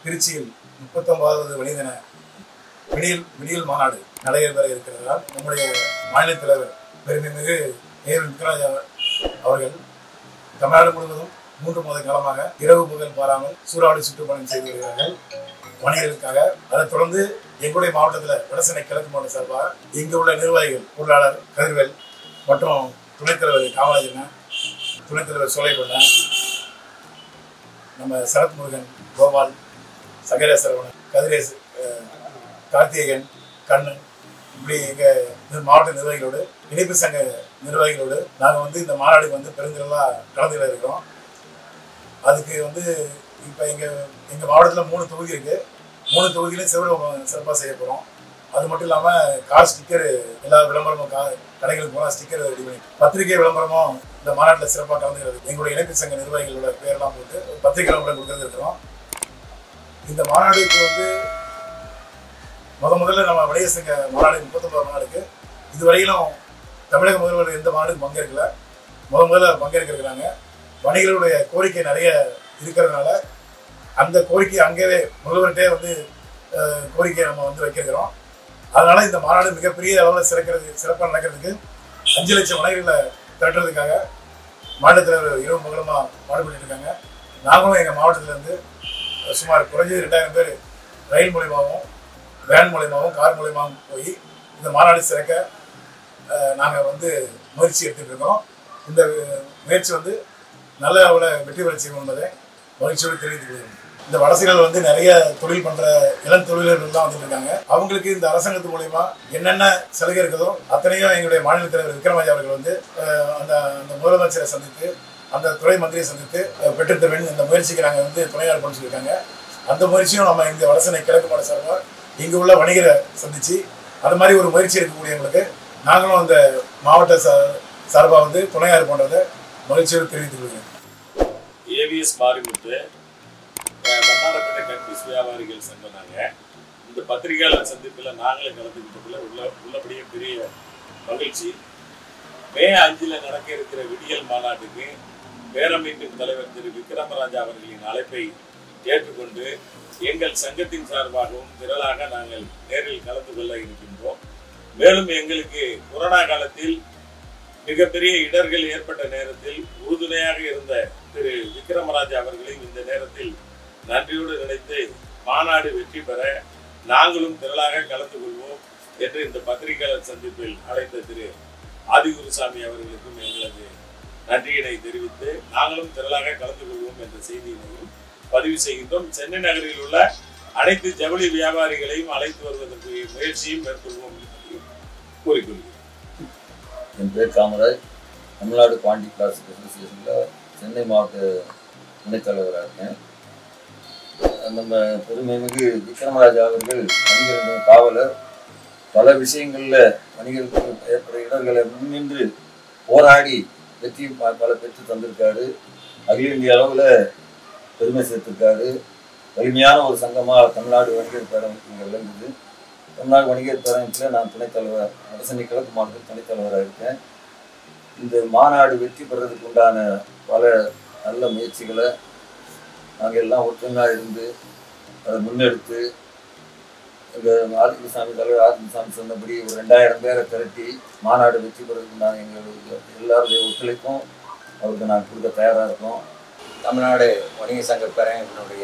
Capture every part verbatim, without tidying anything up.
திருச்சியில் முப்பத்தொன்பதாவது வெளிதின விடியல் விடியல் மாநாடு நடைபெற இருக்கிறதால் நம்முடைய மாநில தலைவர் பெருமைமிகு ஏ விக்ராஜ் அவர்கள் தமிழ்நாடு முழுவதும் மூன்று மாத காலமாக இரவு பகல் பாராமல் சூறாவளி சுற்றுப்பயணம் செய்து வருகிறார்கள் வணிகர்களுக்காக. அதைத் தொடர்ந்து எங்களுடைய மாவட்டத்தில் வடசென்னை கிழக்கு மாவட்ட சார்பாக இங்கு உள்ள நிர்வாகிகள் பொருளாளர் கதிர்வேல் மற்றும் துணைத் தலைவர் காமராஜன், துணைத் தலைவர் சோலைபண்ணன், நம்ம சரத் முருகன், கோபால், சகர சரவணன், கதிரேசு, கார்த்திகேயன், கண்ணன், இப்படி எங்கள் மாவட்ட நிர்வாகிகளோடு இணைப்பு சங்க நிர்வாகிகளோடு நாங்கள் வந்து இந்த மாநாடுக்கு வந்து பெருந்திரளாக கலந்துகிட இருக்கிறோம். அதுக்கு வந்து இப்போ எங்கள் எங்கள் மாவட்டத்தில் மூணு தொகுதி இருக்குது. மூணு தொகுதியிலையும் சிறப்பு சிறப்பாக செய்ய போகிறோம். அது மட்டும் இல்லாமல் கார் ஸ்டிக்கர் எல்லா விளம்பரமும் கா கடைகளுக்கு போனால் ஸ்டிக்கர் ரெடி பண்ணி பத்திரிகை விளம்பரமும் இந்த மாநாட்டில் சிறப்பாக கலந்துகிறது. எங்களுடைய இணைப்பு சங்க நிர்வாகிகளோட பேரெல்லாம் போட்டு பத்திரிகை விளம்பரம் கொடுக்கறது இருக்கிறோம். இந்த மாநாடுக்கு வந்து முத முதல்ல நம்ம வணிகர் சங்க மாநாடு முப்பத்தொன்பது மாநாடுக்கு இதுவரையிலும் தமிழக முதல்வர் எந்த மாநாடுக்கு பங்கேற்கல. முத முதல்ல பங்கேற்கிறாங்க. வணிகர்களுடைய கோரிக்கை நிறைய இருக்கிறதுனால அந்த கோரிக்கை அங்கேயே முதல்வர்கிட்டே வந்து கோரிக்கையை நம்ம வந்து வைக்கிறோம். அதனால இந்த மாநாடு மிகப்பெரிய அளவில் சிறக்கிறது சிறப்பாக நடக்கிறதுக்கு அஞ்சு லட்சம் வணிகர்களை திரட்டுறதுக்காக மாநில தலைவர் இரவு மகளமாக பாடுபட்டு இருக்காங்க. நாங்களும் எங்கள் மாவட்டத்திலேருந்து சுமார் குறைஞ்சது ரெண்டாயிரம் பேர் ரயில் மூலியமாகவும் வேன் மூலியமாகவும் கார் மூலியமாகவும் போய் இந்த மாநாடு சிறக்க நாங்கள் வந்து முயற்சி எடுத்துகிட்டு இருக்கோம். இந்த முயற்சி வந்து நல்ல அளவில் வெற்றி பெற செய்வோம் என்பதை மகிழ்ச்சியோடு தெரிவித்துக் கொள்கிறோம். இந்த வடசைகள் வந்து நிறைய தொழில் பண்ணுற இளம் தொழிலாளர்கள் தான் வந்துட்டு இருக்காங்க. அவங்களுக்கு இந்த அரசாங்கத்து மூலயமா என்னென்ன சலுகை இருக்குதோ அத்தனையும் எங்களுடைய மாநில தலைவர் விக்ரமராஜ் அவர்கள் வந்து அந்த அந்த முதலமைச்சரை சந்தித்து அந்த துறை மந்திரியை சந்தித்து பெற்றுத்த வேண்டும் இந்த முயற்சிக்கு நாங்கள் வந்து துணையாளர் பண்ண சொல்லியிருக்காங்க. அந்த முயற்சியும் நம்ம இந்த வடசென்னை கிழக்கு மாவட்ட சார்பாக இங்கு உள்ள வணிகரை சந்திச்சு அது மாதிரி ஒரு முயற்சி இருக்கக்கூடியவங்களுக்கு நாங்களும் அந்த மாவட்ட சார்பாக வந்து துணையாளர் பண்ணுறதை மகிழ்ச்சியோடு தெரிவித்துக் கொள்கிறேன். ஏவிஎஸ் மாரிமுத்து வட்டாரப்பேட்டை கன்ஃபியூஸ் வியாபாரிகள் சங்கம். நாங்கள் இந்த பத்திரிகையாளர் சந்திப்பில் நாங்களே கலந்துக்கிட்டதில் உள்ள உள்ளபடியே பெரிய மகிழ்ச்சி. மே அஞ்சில் நடக்க இருக்கிற விடியல் மாநாட்டுக்கு பேரமைப்பின் தலைவர் திரு விக்ரமராஜா அவர்களின் அழைப்பை ஏற்றுக்கொண்டு எங்கள் சங்கத்தின் சார்பாகவும் திரளாக நாங்கள் நேரில் கலந்து கொள்ள இருக்கின்றோம். மேலும் எங்களுக்கு கொரோனா காலத்தில் மிகப்பெரிய இடர்கள் ஏற்பட்ட நேரத்தில் உறுதுணையாக இருந்த திரு விக்ரமராஜா அவர்களையும் இந்த நேரத்தில் நன்றியோடு நினைத்து மாநாடு வெற்றி பெற நாங்களும் திரளாக கலந்து கொள்வோம் என்று இந்த பத்திரிகையாளர் சந்திப்பில் அழைத்த திரு ஆதிகுருசாமி அவர்களுக்கும் எங்களது நன்றியினை தெரிவித்து நாங்களும் திரளாக கலந்து கொள்வோம் என்ற செய்தியினையும் பதிவு செய்கின்றோம். சென்னை நகரில் உள்ள அனைத்து ஜவுளி வியாபாரிகளையும் அழைத்து வருவதற்கு முயற்சியும் மேற்கொள்வோம் என்பதையும் கூறிக்கொள்கிறோம். என் பேர் காமராஜ். தமிழ்நாடு பாண்டி கிளாசிக் அசோசியேஷனில் சென்னை மாவட்ட துணைத் தலைவராக இருக்கேன். நம்ம பெருமைமிகு விக்ரமராஜா அவர்கள் வணிகர்கள் காவலர் பல விஷயங்களில் வணிகர்களுக்கு ஏற்பட்ட இடர்களை முன்னின்று போராடி வெற்றி பல பெற்று தந்திருக்காரு. அகில இந்திய அளவில் பெருமை சேர்த்திருக்காரு. வலிமையான ஒரு சங்கமாக தமிழ்நாடு வணிகர் பேரமைப்பு இங்கே விளங்குது. தமிழ்நாடு வணிகர் பேரமைப்பில் நான் துணைத் தலைவர், வடசென்னை கிழக்கு மாவட்டத்தில் துணைத் தலைவராக இருக்கேன். இந்த மாநாடு வெற்றி பெறதுக்கு உண்டான பல நல்ல முயற்சிகளை நாங்கள் எல்லாம் ஒற்றுமையாக இருந்து அதை முன்னெடுத்து எங்கள் ஆதிகுருசாமி தலைவர் ஆதிகுருசாமி சொன்னபடி ஒரு ரெண்டாயிரம் பேரை திரட்டி மாநாடு வெற்றி பெறதுக்கு நான் எங்களுக்கு எல்லாருடைய ஒத்துழைப்பும் அவருக்கு நான் கொடுக்க தயாராக இருக்கோம். தமிழ்நாடு வணிக சங்க பேரமைப்பினுடைய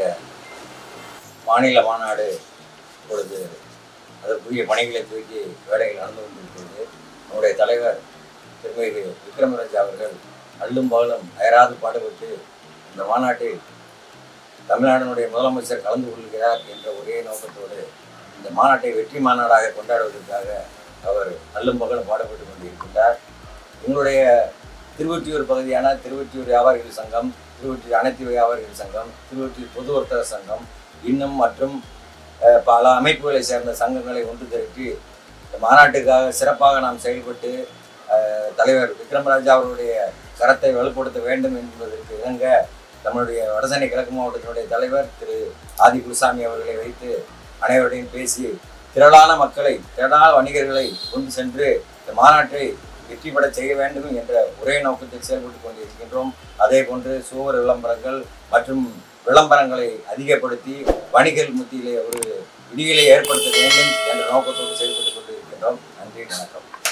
மாநில மாநாடு இப்பொழுது அதற்குரிய பணிகளை தூக்கி வேலைகள் நடந்து கொண்டிருக்கிறது. நம்முடைய தலைவர் திருமிகு விக்ரமராஜா அவர்கள் அல்லும் பகலும் அயராது பாடுபட்டு இந்த மாநாட்டில் தமிழ்நாட்டினுடைய முதலமைச்சர் கலந்து கொள்கிறார் என்ற ஒரே நோக்கத்தோடு இந்த மாநாட்டை வெற்றி மாநாடாக கொண்டாடுவதற்காக அவர் அல்லும் பகலும் பாடுபட்டு கொண்டிருக்கின்றார். எங்களுடைய திருவொற்றியூர் பகுதியான திருவொற்றியூர் வியாபாரிகள் சங்கம், திருவொற்றியூர் அனைத்து வியாபாரிகள் சங்கம், திருவொற்றியூர் பொது வர்த்தக சங்கம் இன்னும் மற்றும் பல அமைப்புகளை சேர்ந்த சங்கங்களை ஒன்று திரட்டி இந்த மாநாட்டுக்காக சிறப்பாக நாம் செயல்பட்டு தலைவர் விக்ரமராஜா அவருடைய கரத்தை வலுப்படுத்த வேண்டும் என்பதற்கு இணங்க நம்முடைய வடசென்னை கிழக்கு மாவட்டத்தினுடைய தலைவர் திரு ஆதிகுருசாமி அவர்களை வைத்து அனைவருடையும் பேசி திரளான மக்களை திரளான வணிகர்களை கொண்டு சென்று இந்த மாநாட்டை வெற்றி பெற செய்ய வேண்டும் என்ற ஒரே நோக்கத்தில் செயல்பட்டு கொண்டிருக்கின்றோம். அதே போன்று சுவர் விளம்பரங்கள் மற்றும் விளம்பரங்களை அதிகப்படுத்தி வணிகர்கள் மத்தியிலே ஒரு விடியலை ஏற்படுத்த வேண்டும் என்ற நோக்கத்தோடு செயல்பட்டு கொண்டிருக்கின்றோம். நன்றி, வணக்கம்.